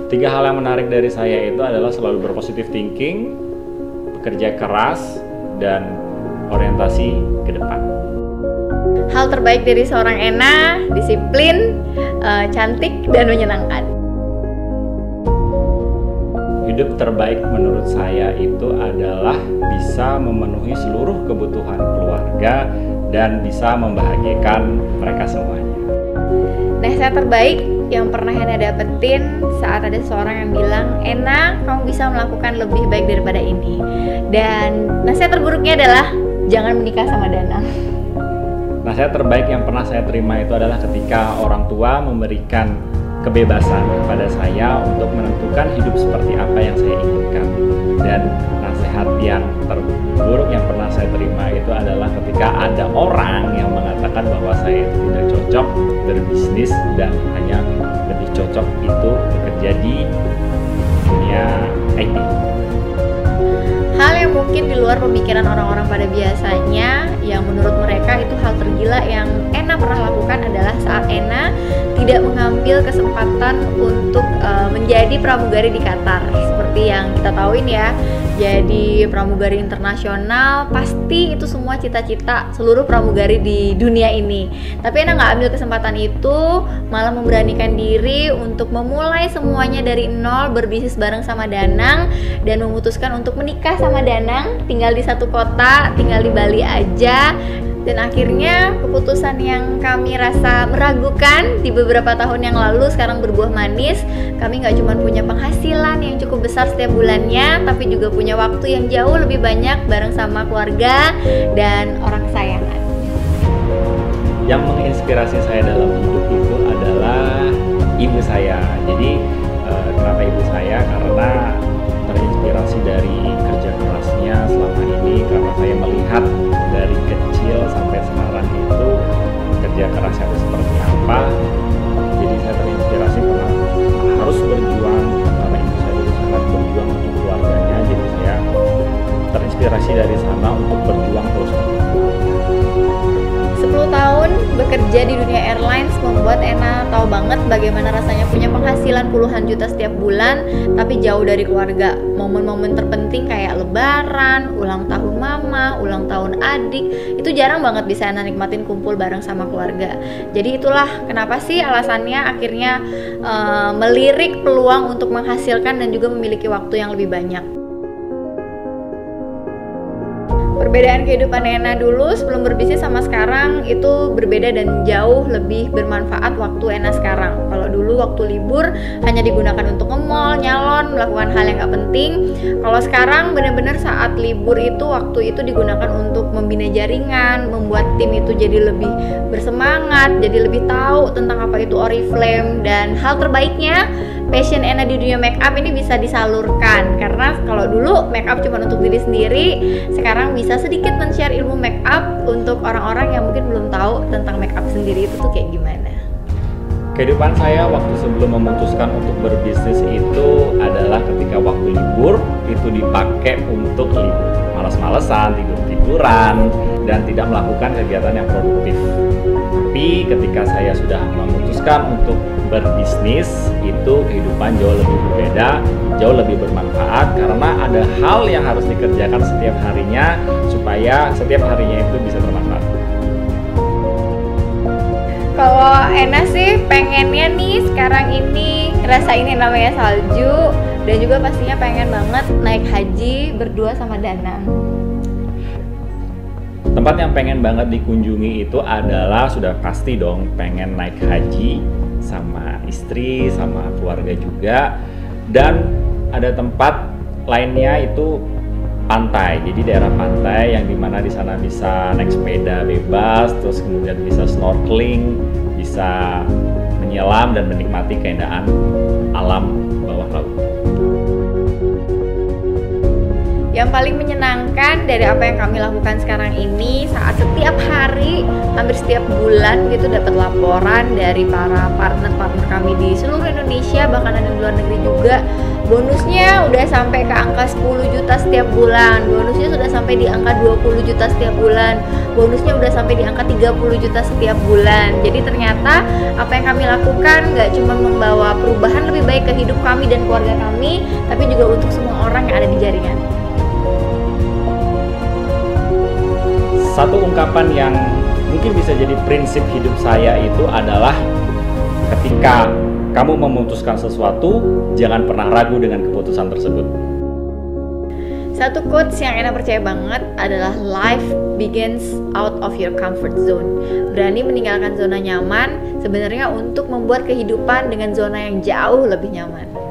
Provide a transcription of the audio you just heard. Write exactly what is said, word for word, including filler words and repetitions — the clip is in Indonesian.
Tiga hal yang menarik dari saya itu adalah selalu berpositif thinking, bekerja keras, dan orientasi ke depan. Hal terbaik dari seorang Ena, disiplin, uh, cantik, dan menyenangkan. Hidup terbaik menurut saya itu adalah bisa memenuhi seluruh kebutuhan keluarga dan bisa membahagiakan mereka semuanya. Nasihat terbaik yang pernah Ena dapetin saat ada seseorang yang bilang, Ena, kamu bisa melakukan lebih baik daripada ini. Dan nasihat terburuknya adalah jangan menikah sama Danang. Nasihat terbaik yang pernah saya terima itu adalah ketika orang tua memberikan kebebasan kepada saya untuk menentukan hidup seperti apa yang saya inginkan. Dan nasihat yang terburuk yang pernah saya terima itu adalah ketika ada orang yang mengatakan bahwa saya itu tidak cocok berbisnis dan hanya lebih cocok itu bekerja di dunia I T. Hal yang mungkin di luar pemikiran orang-orang pada biasanya, yang menurut mereka itu hal tergila yang Ena pernah lakukan adalah saat Ena tidak mengambil kesempatan untuk uh, menjadi pramugari di Qatar. Seperti yang kita tahuin ya, jadi pramugari internasional pasti itu semua cita-cita seluruh pramugari di dunia ini. Tapi Ena nggak ambil kesempatan itu, malah memberanikan diri untuk memulai semuanya dari nol, berbisnis bareng sama Danang, dan memutuskan untuk menikah sama Danang, tinggal di satu kota, tinggal di Bali aja. Dan akhirnya keputusan yang kami rasa meragukan di beberapa tahun yang lalu sekarang berbuah manis. Kami nggak cuma punya penghasilan yang cukup besar setiap bulannya, tapi juga punya waktu yang jauh lebih banyak bareng sama keluarga dan orang kesayangan. Yang menginspirasi saya dalam hidup itu adalah ibu saya. Jadi eh, kenapa ibu saya? Karena terinspirasi dari kerja kerasnya selama ini, karena saya melihat dari kecil sampai sekarang itu kerja kerasnya itu seperti apa. Jadi saya terinspirasi karena harus berjuang, karena ibu saya dulu sangat berjuang untuk keluarganya. Jadi saya terinspirasi dari sana untuk berjuang terus. sepuluh tahun bekerja di dunia airlines membuat Ena tahu banget bagaimana rasanya punya penghasilan puluhan juta setiap bulan tapi jauh dari keluarga. Momen-momen terpenting kayak lebaran, ulang tahun mama, ulang tahun adik, itu jarang banget bisa Ena nikmatin kumpul bareng sama keluarga. Jadi itulah kenapa sih alasannya akhirnya uh, melirik peluang untuk menghasilkan dan juga memiliki waktu yang lebih banyak. Perbedaan kehidupan Ena dulu sebelum berbisnis sama sekarang itu berbeda dan jauh lebih bermanfaat waktu Ena sekarang. Kalau dulu waktu libur hanya digunakan untuk nge-mall, nyalon, melakukan hal yang gak penting. Kalau sekarang benar-benar saat libur itu waktu itu digunakan untuk membina jaringan, membuat tim itu jadi lebih bersemangat, jadi lebih tahu tentang apa itu Oriflame. Dan hal terbaiknya, passion Ena di dunia make up ini bisa disalurkan. Karena kalau dulu make up cuma untuk diri sendiri, sekarang bisa sedikit men-share ilmu make up untuk orang-orang yang mungkin belum tahu tentang make up sendiri itu tuh kayak gimana. Kehidupan saya waktu sebelum memutuskan untuk berbisnis itu adalah ketika waktu libur itu dipakai untuk libur, malas-malesan, tidur-tiduran, dan tidak melakukan kegiatan yang produktif. Tapi ketika saya sudah memutuskan untuk berbisnis, itu kehidupan jauh lebih berbeda, jauh lebih bermanfaat karena ada hal yang harus dikerjakan setiap harinya supaya setiap harinya itu bisa bermanfaat. Kalau Ena sih pengennya nih sekarang ini ngerasain yang namanya salju, dan juga pastinya pengen banget naik haji berdua sama Danang. Tempat yang pengen banget dikunjungi itu adalah sudah pasti dong pengen naik haji sama istri, sama keluarga juga. Dan ada tempat lainnya itu pantai, jadi daerah pantai yang dimana di sana bisa naik sepeda bebas, terus kemudian bisa snorkeling, bisa menyelam dan menikmati keindahan alam bawah laut. Yang paling menyenangkan dari apa yang kami lakukan sekarang ini, saat setiap hari, hampir setiap bulan gitu dapat laporan dari para partner-partner kami di seluruh Indonesia, bahkan ada di luar negeri juga. Bonusnya udah sampai ke angka sepuluh juta setiap bulan, bonusnya sudah sampai di angka dua puluh juta setiap bulan, bonusnya udah sampai di angka tiga puluh juta setiap bulan. Jadi ternyata apa yang kami lakukan gak cuma membawa perubahan lebih baik ke hidup untuk kami dan keluarga kami, tapi juga untuk semua orang yang ada di jaringan. Satu ungkapan yang mungkin bisa jadi prinsip hidup saya itu adalah ketika kamu memutuskan sesuatu, jangan pernah ragu dengan keputusan tersebut. Satu quotes yang Ena percaya banget adalah life begins out of your comfort zone. Berani meninggalkan zona nyaman sebenarnya untuk membuat kehidupan dengan zona yang jauh lebih nyaman.